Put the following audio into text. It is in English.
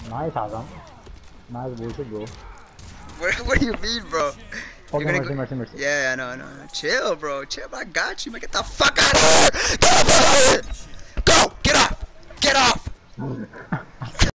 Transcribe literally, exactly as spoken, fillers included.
Nice, Hazam. Nice bullshit, bro. What, what do you mean, bro? Okay, You're gonna mercy, go... mercy, mercy. Yeah, I know, I know. Chill, bro. Chill. I got you, man. Get the fuck out of here. Get the fuck out of here.